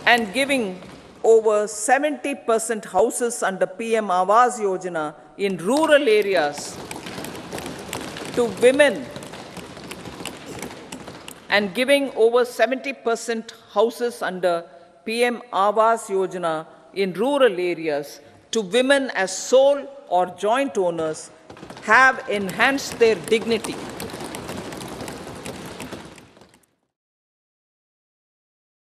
and giving over 70% houses under PM Yojana in rural areas to women, and giving over 70% houses under PM Yojana in rural areas to women as sole or joint owners have enhanced their dignity